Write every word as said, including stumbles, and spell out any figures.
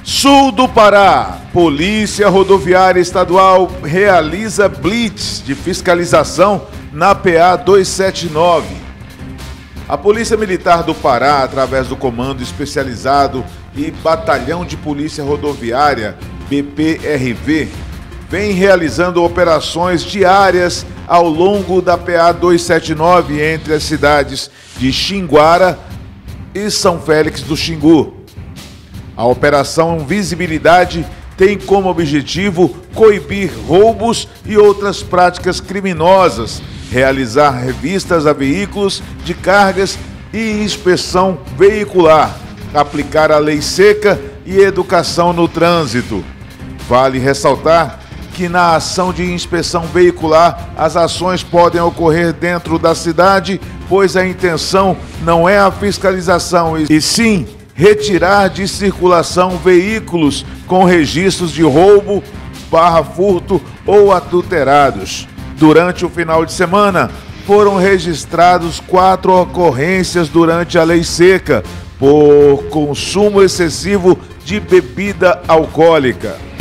Sul do Pará, Polícia Rodoviária Estadual realiza blitz de fiscalização na P A duzentos e setenta e nove. A Polícia Militar do Pará, através do Comando Especializado e Batalhão de Polícia Rodoviária, B P R V, vem realizando operações diárias ao longo da P A duzentos e setenta e nove entre as cidades de Xinguara e São Félix do Xingu. A Operação Visibilidade tem como objetivo coibir roubos e outras práticas criminosas, realizar revistas a veículos de cargas e inspeção veicular, aplicar a lei seca e educação no trânsito. Vale ressaltar que na ação de inspeção veicular, as ações podem ocorrer dentro da cidade, pois a intenção não é a fiscalização, e sim retirar de circulação veículos com registros de roubo, barra furto ou adulterados. Durante o final de semana, foram registrados quatro ocorrências durante a lei seca por consumo excessivo de bebida alcoólica.